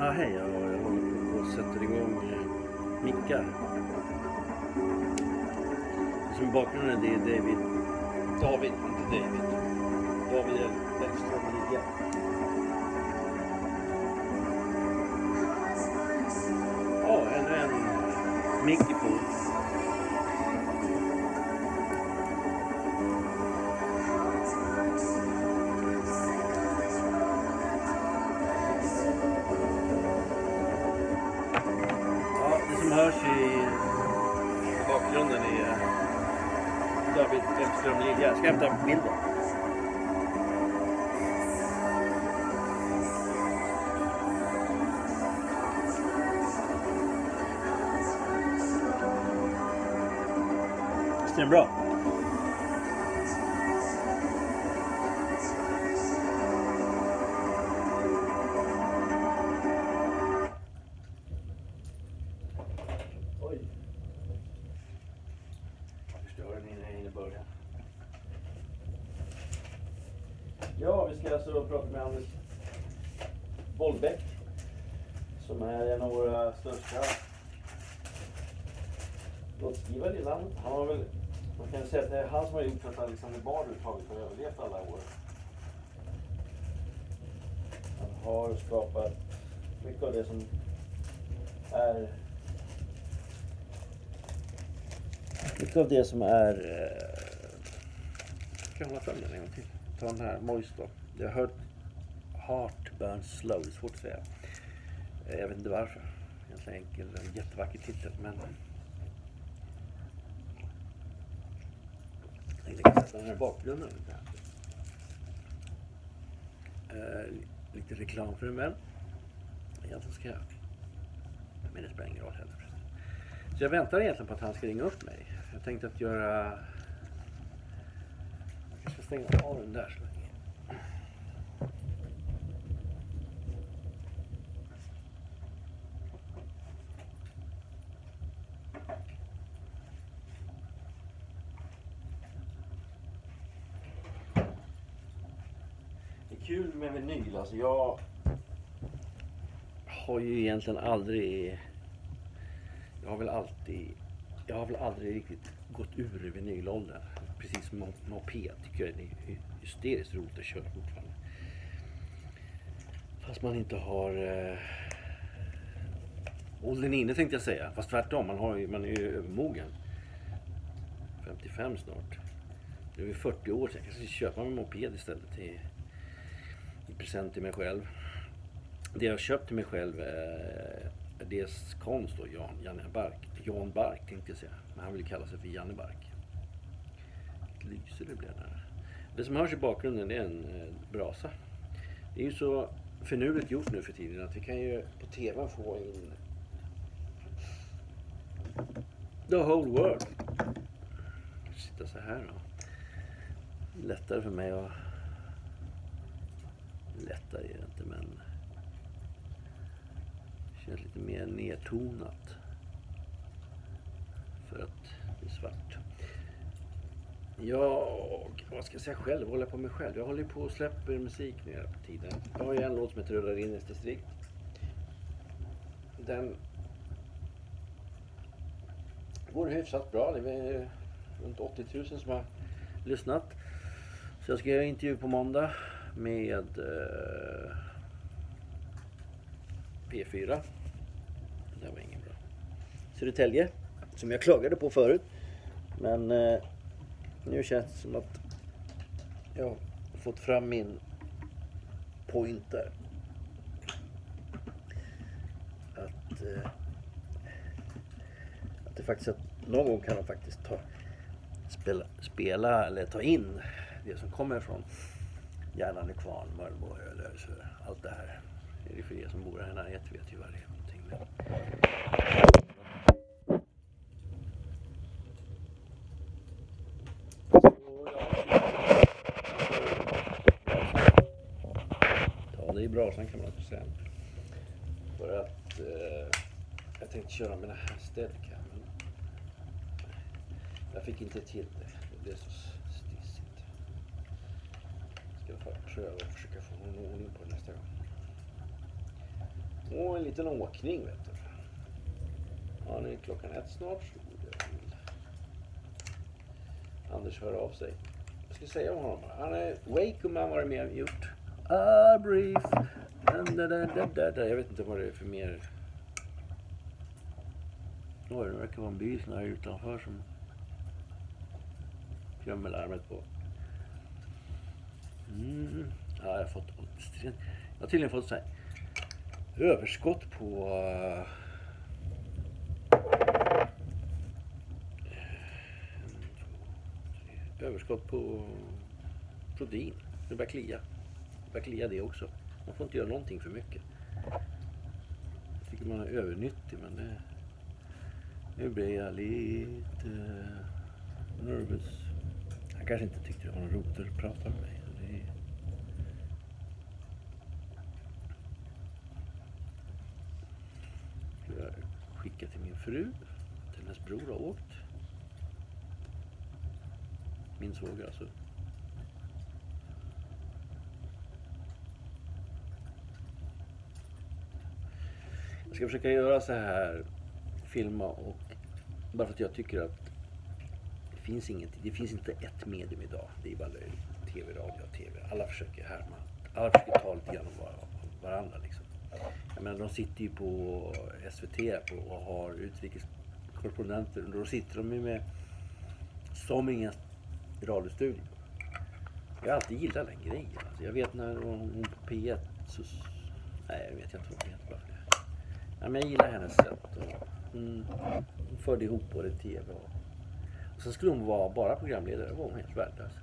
Hej, jag håller på och sätter igång mickar. Som i bakgrunden det är David Bäckström Liga. Ja, ännu en mick på. Hörs i bakgrunden är David Bäckström Liga. Jag ska hämta bilden. Visst är den bra? Ja, vi ska alltså prata med Anders Bollbäck som är en av våra största låtskrivare i landet. Han har väl, man kan säga att det är han som har gjort att Alexander Bard överhuvudtaget har överlevt alla år. Han har skapat mycket av det som är kan hålla fram den en gång till. Ta den här Moist då. Jag har hört Heart Burns Slow, det är svårt att säga. Jag vet inte varför. Egentligen enkel, en jättevacker titel, men jag kan sätta den här bakgrunden. Lite reklam för en vän. Egentligen ska jag, men det spelar ingen roll heller. Så jag väntar egentligen på att han ska ringa upp mig. Jag tänkte att göra, jag ska stänga av den där så länge. Det är kul med vinyl, alltså jag har ju egentligen aldrig, jag har väl aldrig riktigt gått ur vinylåldern. Precis som moped tycker jag det är hysteriskt roligt att köra fortfarande. Fast man inte har åldern inne tänkte jag säga. Fast tvärtom, man är ju övermogen. 55 snart. Det är 40 år sedan. Jag kanske ska köpa en moped istället i present till mig själv. Det jag har köpt till mig själv är dels konst då, Jan Bark tänkte jag säga. Men han vill kalla sig för Janne Bark. Ett lyser det blev där. Det som hörs i bakgrunden är en brasa. Det är ju så finurligt gjort nu för tiden att vi kan ju på tv få in the whole world. Sitta så här då. Lättare för mig att, lättare är det inte, men det känns lite mer nedtonat för att det är svart. Vad ska jag säga själv? Håller på mig själv. Jag håller på och släpper musik nu på tiden. Jag har ju en låt som heter Rullar in nästa strikt. Den går hyfsat bra. Det är runt 80 000 som har lyssnat. Så jag ska göra intervju på måndag med P4. Det var ingen bra. Södertälje, som jag klagade på förut. Men nu känns det som att jag har fått fram min pointer. Att det faktiskt att någon gång kan de faktiskt spela eller ta in det som kommer från Järnande Kvarn, Mölnbo, Ölös, allt det här. Det är för er som bor här nära, vet ju vad det är någonting. Ta det i brasan kan man också säga. För att jag tänkte köra med den här steadicam. Jag fick inte till det. Det blev så stissigt. Jag ska pröva och försöka få någon ordning på det nästa gång. Och en liten åkning, vet du. Ja, nu är klockan 1 snart. Så Anders hör av sig. Jag ska säga om honom. Han är Wake har varit med och gjort. Brief. Jag vet inte vad det är för mer. Oj, det verkar vara en bil här utanför som gömmer larmet på. Ja, jag har fått jag har tydligen fått så här överskott på protein. Det börjar klia det också. Man får inte göra någonting för mycket. Jag tycker man är övernyttig, men det... Nu blir jag lite nervös. Han kanske inte tyckte det var något roligt att prata med mig. Jag skickar till min fru. Till hennes bror har åkt. Min svåger alltså. Jag ska försöka göra så här. Filma och bara för att jag tycker att det finns inte ett medium idag. Det är bara tv, radio och tv. Alla försöker härma. Alla försöker ta lite grann om varandra liksom. Jag menar, de sitter ju på SVT och har utrikeskorrespondenter. Då sitter de ju med som inga radiostudior. Jag har alltid gillat den grejen. Alltså, jag vet när hon på P1 så... Nej, jag vet inte vad hon heter bara för det. Ja, men jag gillar hennes sätt. Hon förde ihop både tv och sen skulle hon vara bara programledare. Det var hon helt värdelös.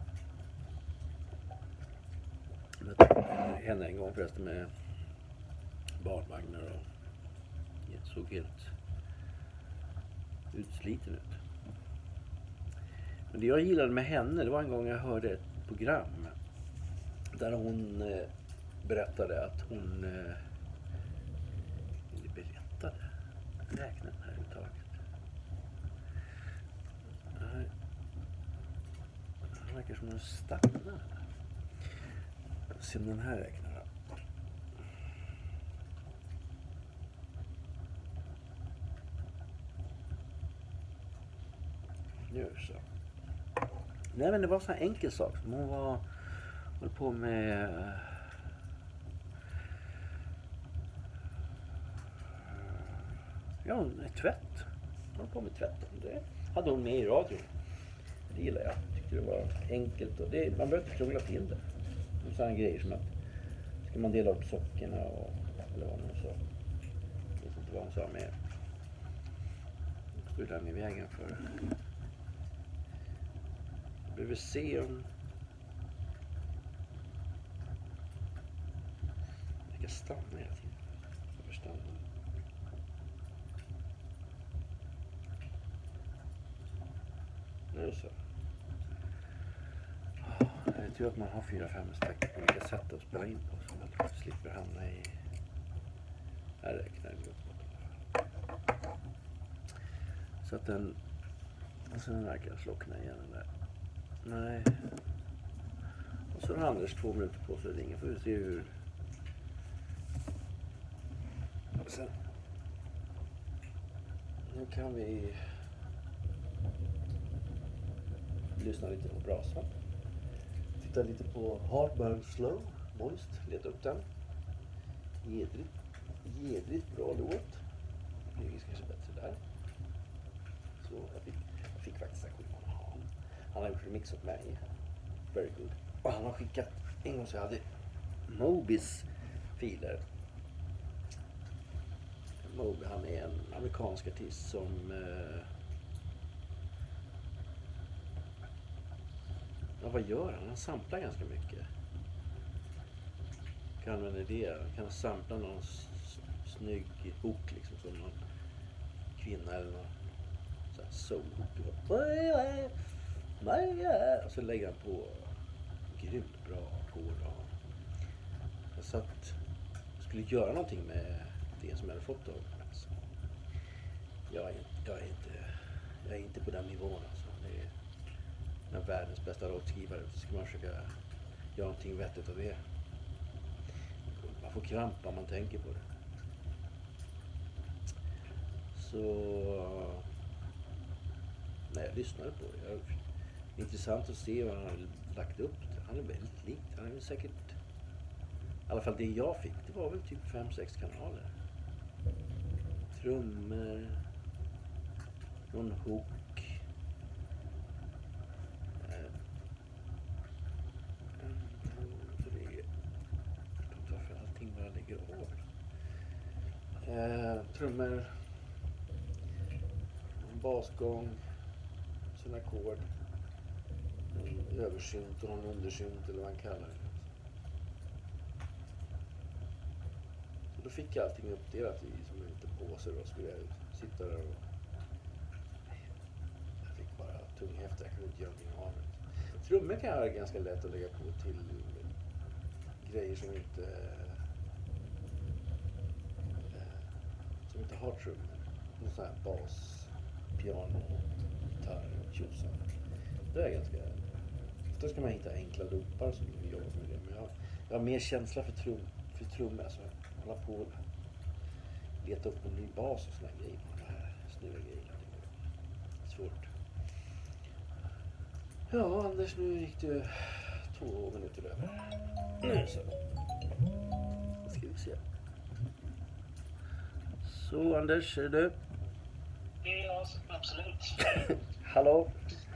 Jag mötte henne en gång förresten med barnvagnar och det såg helt utsliten ut. Men det jag gillade med henne, det var en gång jag hörde ett program där hon berättade att hon räkna den här uttaget. Det verkar som den stannar. Se om den här räknar då. Nu så. Nej, men det var så här enkel sak. Hon höll på med tvätt. Hon höll på med tvätt. Det hade hon med i radio. Det gillar jag. Tyckte det var enkelt. Och man behöver inte krångla till det. Och sådana grejer som att ska man dela upp sockerna och eller vad man sa. Jag vet inte vad hon sa mer. Stod den i vägen för. Jag behöver se om jag ska stanna hela tiden. Jag förstår. Nu så. Jag tror att man har 4-5 stycken olika sätt att spela in på så man slipper hamna i... Här räknar vi uppåt. Så att den... Och sen verkar jag slockna igen den där. Nej. Och så har Anders 2 minuter på sig att ringa. Får vi se hur... Och sen... Nu kan vi... Lyssna lite på brasan. Titta lite på Hard Burn Slow. Moist. Leta upp den. Jedrigt bra låt. Det är kanske bättre där. Så jag fick faktiskt en skit av honom. Han har gjort remix åt mig. Very good. Och han har skickat en gång så jag hade Mobis filer. Moby, han är en amerikansk artist som ja, vad gör han? Han samplar ganska mycket. Kan använda det. Kan sampla någon snygg hook liksom som någon kvinna eller någon så här soul-hook. Och så lägger han på grymt bra ackord. Jag satt skulle göra någonting med det som jag hade fått av alltså. Jag är inte på den nivån alltså. Det är världens bästa låtskrivare, så ska man försöka göra någonting vettigt av det. Man får krampa om man tänker på det. så när jag lyssnade på det. Intressant att se vad han har lagt upp. Han är väldigt likt. Han är väl säkert, i alla fall det jag fick, det var väl typ 5-6 kanaler. Trummor, någon hook. Varför allting bara ligger av. Trummor, en basgång, sån ackord, en översynt och en undersynt eller vad man kallar det. Så då fick jag allting uppdelat i som en liten påse. Då skulle jag sitta där och jag fick bara tunghäfta, jag kunde inte göra någonting av det. Trummor kan jag ha ganska lätt att lägga på till grejer som inte har trummor. Någon sån här bas, piano, gitarr, tjosan. Det är ganska... Då ska man hitta enkla loopar som jobbar med det. Men jag har mer känsla för trummor. Alltså hålla på och leta upp en ny bas och såna grejer. De här snurra grejerna. Det är svårt. Ja, Anders, nu gick det 2 minuter över. Nu så. Då ska vi se. Så Anders, är du? Det är jag, absolut. Hallå.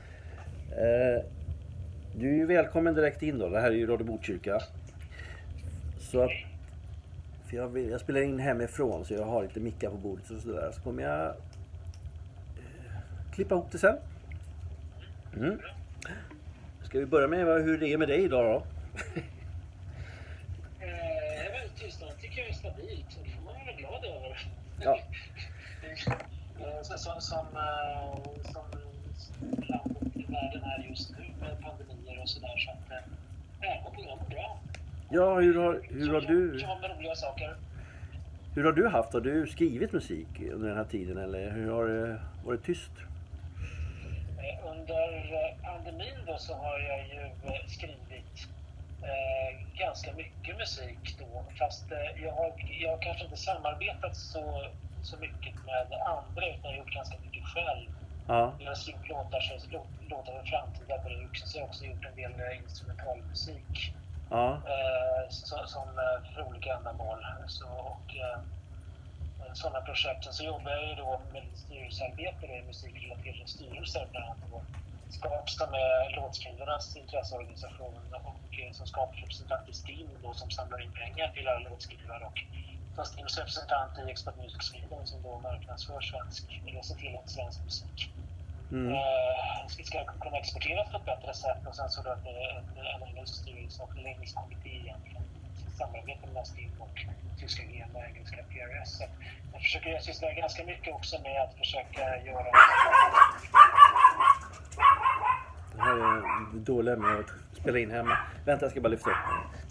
Du är ju välkommen direkt in då. Det här är ju Radio Botkyrka. Så att, för jag spelar in hemifrån så jag har lite mickar på bordet och sådär. Så kommer jag klippa ihop det sen. Ska vi börja med hur det är med dig idag då? Jag är väldigt tillstånd. Tycker jag är stabilt. Det får man vara glad över. Ja. Som landet i världen är just nu med pandemier och sådär. Så att jag mår bra. Ja, hur har du... Jag med roliga saker. Hur har du haft? Har du skrivit musik under den här tiden eller hur har det varit tyst? Under pandemin då så har jag ju skrivit ganska mycket musik då. Fast jag har kanske inte samarbetat så mycket med andra utan jag har gjort ganska mycket själv. Ja. Jag har skrivit låtar för framtida bruk. Så jag har också gjort en del instrumentalmusik. Ja. Som för olika ändamål. Sådana projekt. Så jobbar jag ju då med styrelsearbete i musikrelaterade styrelser bland annat då. Skapsta med låtskrivarnas intresseorganisation och som skaprepresentant i STIM då som samlar in pengar till alla låtskrivare och som STIMs representant i Expert Music Sweden som då marknadsför eller ser till att svensk musik ska kunna exporteras på ett bättre sätt och sen så då att en engelsk styrelse och en engelsk kommitté egentligen samarbete mellan STIM och tyska GM och engelska PRS. Så jag försöker syssla ganska mycket också med att försöka göra det här är dåligt med att spela in hemma. Vänta, jag ska bara lyfta upp.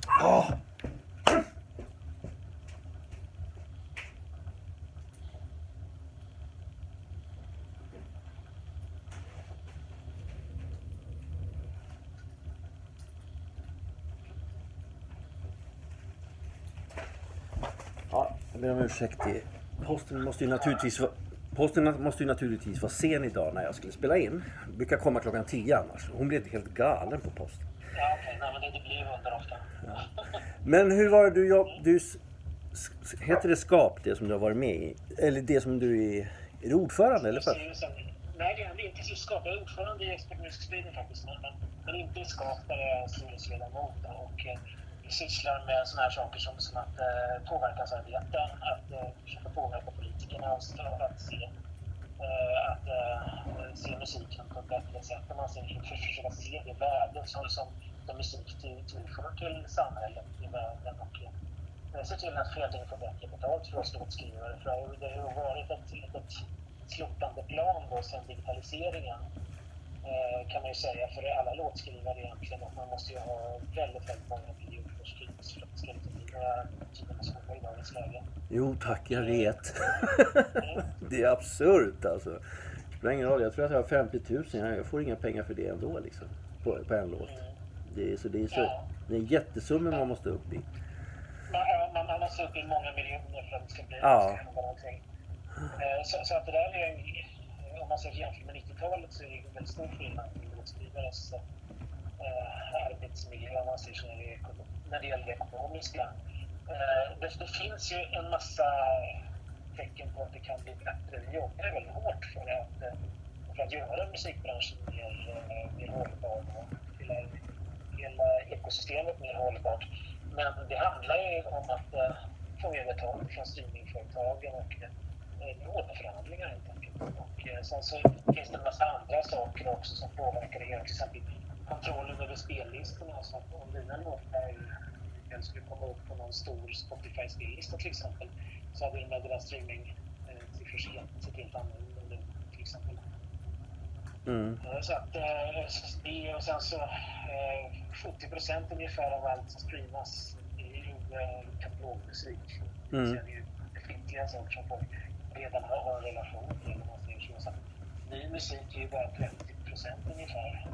Ja, jag ber om ursäkt. Posten måste ju naturligtvis vara sen idag när jag skulle spela in. Brukar komma 10:00 annars. Hon blev helt galen på posten. Ja, okej. Nej, men det blir hundar ofta. Ja. Men hur var det du heter det SKAP, det som du har varit med i? Eller det som du är ordförande eller för? Nej, det är inte så SKAP. Jag är ordförande i Expert Music Sweden faktiskt. Men inte i SKAP där jag är styrelseledamot och sysslar med såna här saker som att påverkansarbete, att försöka påverka politikerna och att se musiken på ett bättre sätt. Man försöka se det värde som musik tillför till samhället i världen och se till att fler får bättre betalt för oss låtskrivare. För det har varit ett slutande plan då sedan digitaliseringen kan man ju säga för alla låtskrivare egentligen att man måste ju ha väldigt många miljoner skrivs för att det ska inte bli några tidningar i dagens läge. Jo tack, jag vet. Det är absurt alltså. Det spelar ingen roll, jag tror att jag har 50 000, jag får inga pengar för det ändå liksom, på en låt. Det är jättesummor man måste upp i. Man måste upp i många miljoner för att det ska bli någonting. Så att det där är, om man ser jämfört med 90-talet, så är det en väldigt stor skillnad i låtskrivares arbetsmiljö, om man ser så när det gäller det ekonomiska. Det finns ju en massa tecken på att det kan bli bättre. Vi jobbar väldigt hårt för att göra musikbranschen mer hållbar och hela ekosystemet mer hållbart. Men det handlar ju om att få mer betalt från streamingföretagen och låneförhandlingar helt enkelt. Och sen så finns det en massa andra saker också som påverkar det hela. Till exempel kontrollen över spellistorna. Så att om dina låtar skulle komma upp på någon stor Spotify-spellista till exempel, så hade den där streaming sett helt annorlunda till exempel. Så att det, och sen så 70% ungefär av allt som streamas är ju katalogmusik. Så det är ju befintliga saker som folk redan har en relation till, om man säger så. Så att ny musik är ju bara 30% ungefär.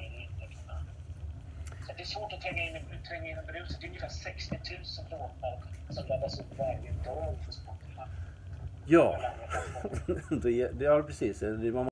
Så det är svårt att tränga in i bruset. Det är ungefär 60 000 låtar som laddas upp varje dag på Spotify. Ja, ja precis.